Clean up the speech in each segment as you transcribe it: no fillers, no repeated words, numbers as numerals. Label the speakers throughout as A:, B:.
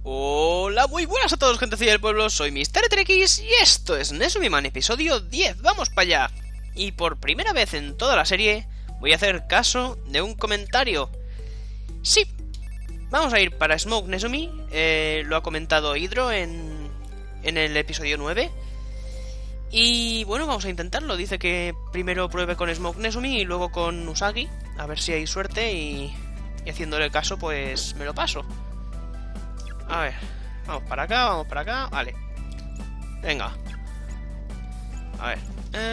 A: Hola, muy buenas a todos, gentecilla del pueblo, soy Mr. Trekkies y esto es Nesumiman, episodio 10, vamos para allá. Y por primera vez en toda la serie voy a hacer caso de un comentario. Sí, vamos a ir para Smoke Nezumi, lo ha comentado Hydro en el episodio 9. Y bueno, vamos a intentarlo, dice que primero pruebe con Smoke Nezumi y luego con Usagi, a ver si hay suerte y haciéndole caso pues me lo paso. A ver, vamos para acá, vale. Venga. A ver.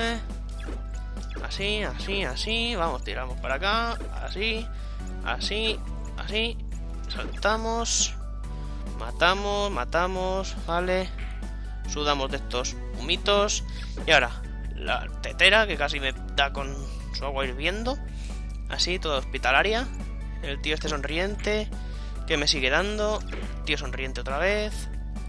A: Así. Vamos, tiramos para acá. Así. Saltamos. Matamos. Vale. Sudamos de estos humitos. Y ahora, la tetera, que casi me da con su agua hirviendo. Así, toda hospitalaria. El tío este sonriente. Que me sigue dando. Tío sonriente otra vez.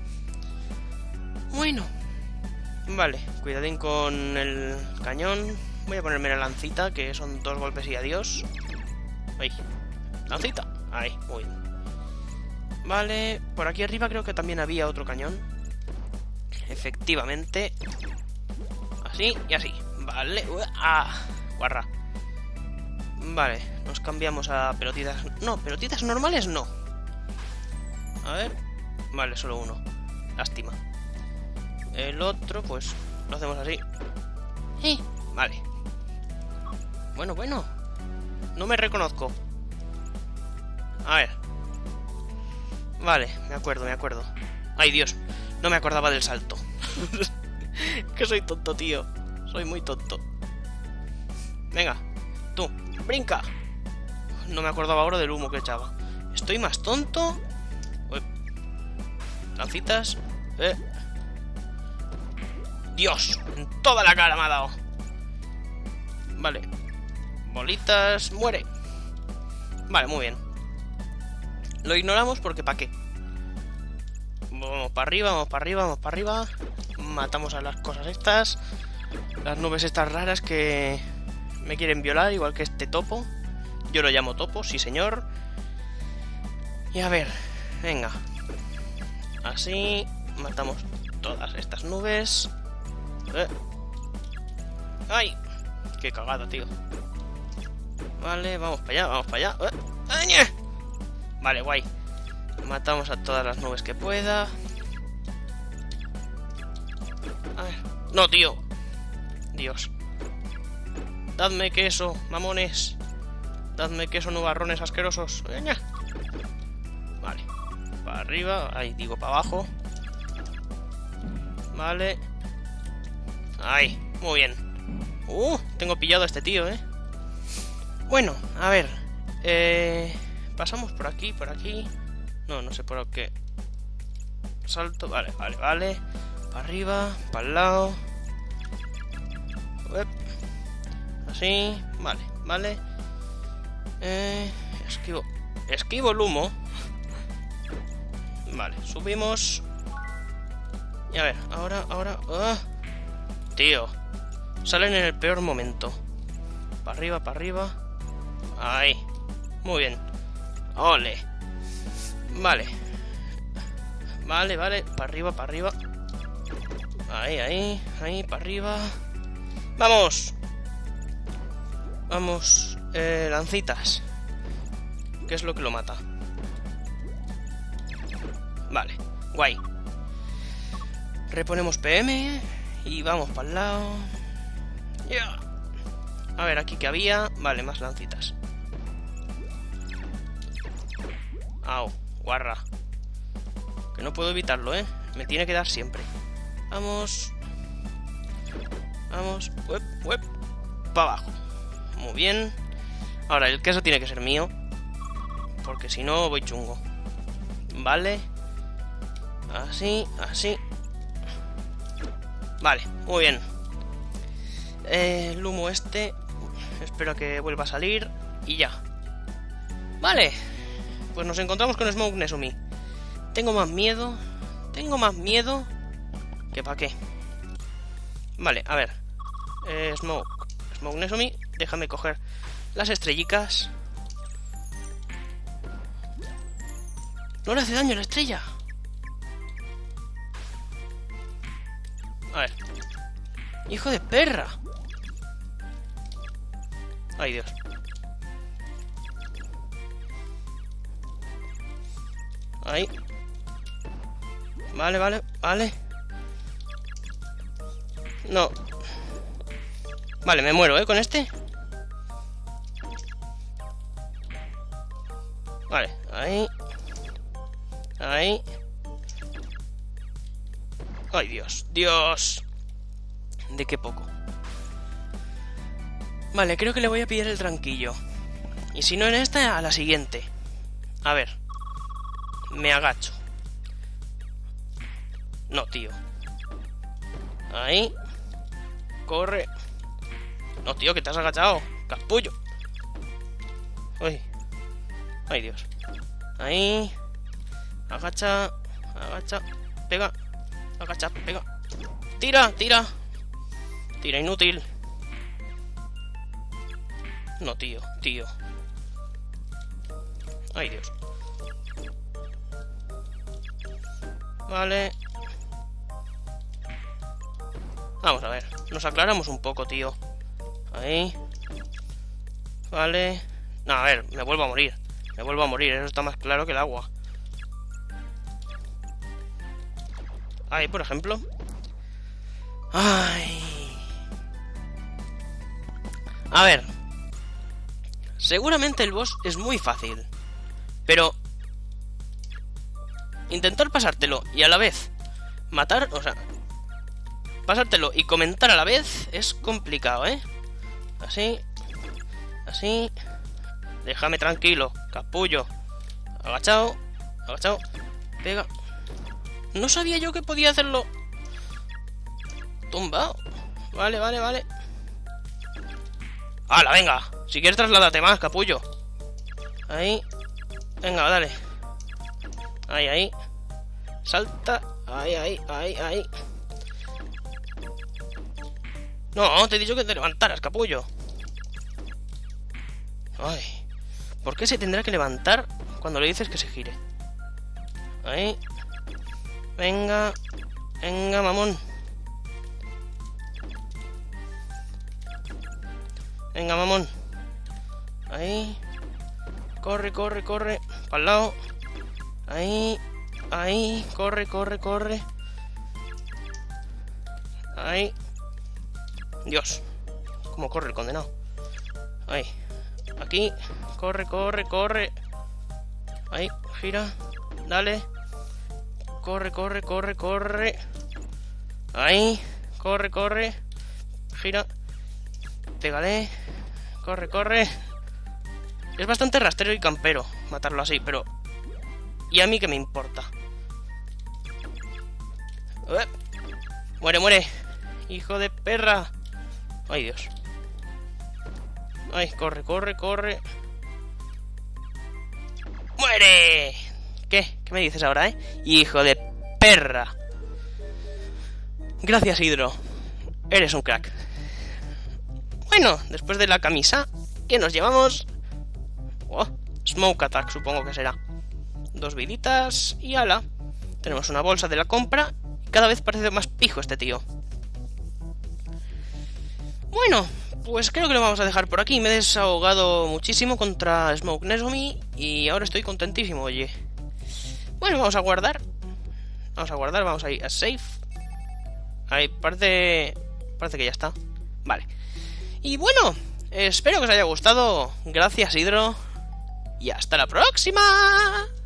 A: Bueno. Vale, cuidadín con el cañón. Voy a ponerme la lancita, que son 2 golpes y adiós. Ahí. Lancita. Ahí, muy bien. Vale, por aquí arriba creo que también había otro cañón. Efectivamente. Así y así. Vale. Guarra. Vale, nos cambiamos a pelotitas. No, pelotitas normales no. A ver. Vale, solo uno. Lástima. El otro, pues, lo hacemos así. Vale. Bueno. No me reconozco. A ver. Vale, me acuerdo. Ay, Dios. No me acordaba del salto. Que soy tonto, tío. Soy muy tonto. Venga. Tú, brinca. No me acordaba ahora del humo que echaba. Estoy más tonto. Lancitas. Dios, en toda la cara me ha dado. Vale. Bolitas, muere. Vale, muy bien. Lo ignoramos porque ¿para qué? Vamos para arriba. Matamos a las cosas estas. Las nubes estas raras que me quieren violar, igual que este topo. Yo lo llamo topo, sí señor. Y a ver, venga. Así, matamos todas estas nubes. ¡Ay! ¡Qué cagada, tío! Vale, vamos para allá. Vale, guay. Matamos a todas las nubes que pueda. A ver. ¡No, tío! Dios. Dadme queso, mamones. Dadme queso, nubarrones asquerosos. Vale. Para arriba, ahí digo para abajo. Vale. Ahí, muy bien. Tengo pillado a este tío, Bueno, a ver. Pasamos por aquí. No sé por qué. Salto, vale. Para arriba, para el lado. Así, vale. Esquivo el humo. Vale, subimos. Y a ver, ahora. Tío, salen en el peor momento. Para arriba. Ahí. Muy bien. Ole. Vale. Para arriba. Ahí, para arriba. ¡Vamos! Lancitas. ¿Qué es lo que lo mata? Vale, guay. Reponemos PM y vamos para el lado. A ver, aquí que había. Vale, más lancitas. Au, guarra. Que no puedo evitarlo, me tiene que dar siempre. Vamos. Para abajo. Muy bien. Ahora, el queso tiene que ser mío, porque si no voy chungo. Vale. Así. Vale, muy bien. El humo este. Espero que vuelva a salir. Y ya. Vale. Pues nos encontramos con Smoke Nezumi. Tengo más miedo que para qué. Vale, a ver. Smoke Nezumi. Déjame coger las estrellicas. No le hace daño la estrella. A ver. ¡Hijo de perra! ¡Ay, Dios! Ahí. Vale, vale, vale. No. Vale, me muero, con este. Vale, ahí. Ahí. ¡Ay, Dios! ¡Dios! De qué poco. Vale, creo que le voy a pillar el tranquillo. Y si no en esta, a la siguiente. A ver. Me agacho. No, tío. Ahí. Corre. No, tío, que te has agachado. Capullo. Uy. Ay, Dios. Ahí. Agacha. Agacha. Pega. Agacha. Pega. Tira. Tira. Tira inútil. No, tío. Tío. Ay, Dios. Vale. Vamos a ver. Nos aclaramos un poco, tío. Ahí. Vale. No, a ver, me vuelvo a morir. Me vuelvo a morir, eso está más claro que el agua. Ahí, por ejemplo. Ay. A ver. Seguramente el boss es muy fácil. Pero intentar pasártelo y a la vez matar, o sea, pasártelo y comentar a la vez es complicado, ¿eh? Así. Así. Déjame tranquilo, capullo. Agachado. Agachado. Pega. No sabía yo que podía hacerlo. Tumbado. Vale, vale, vale. ¡Hala, venga! Si quieres trasládate más, capullo. Ahí. Venga, dale. Ahí, ahí. Salta. Ahí, ahí, ahí, ahí. No, te he dicho que te levantaras, capullo. Ay. ¿Por qué se tendrá que levantar cuando le dices que se gire? Ahí. Venga. Venga, mamón. Venga, mamón. Ahí. Corre, corre, corre. Para el lado. Ahí. Ahí. Corre, corre, corre. Ahí. Dios. ¿Cómo corre el condenado? Ahí. Aquí. Corre, corre, corre. Ahí. Gira. Dale. Corre, corre, corre, corre. Ahí. Corre, corre. Gira. Pégale. Corre, corre. Es bastante rastrero y campero matarlo así, pero... ¿Y a mí qué me importa? Muere, muere. Hijo de perra. Ay, Dios. Ay, corre, corre, corre. ¡Muere! ¿Qué? ¿Qué me dices ahora, Hijo de perra. Gracias, Hydro. Eres un crack. Bueno, después de la camisa, ¿qué nos llevamos? Oh, Smoke Attack, supongo que será. 2 viditas y ala. Tenemos una bolsa de la compra. Cada vez parece más pijo este tío. Bueno, pues creo que lo vamos a dejar por aquí. Me he desahogado muchísimo contra Smoke Nezomi y ahora estoy contentísimo, oye. Bueno, vamos a guardar. Vamos a guardar, vamos a ir a save. Ahí, parece que ya está. Vale. Y bueno, espero que os haya gustado. Gracias, Hydro. Y hasta la próxima.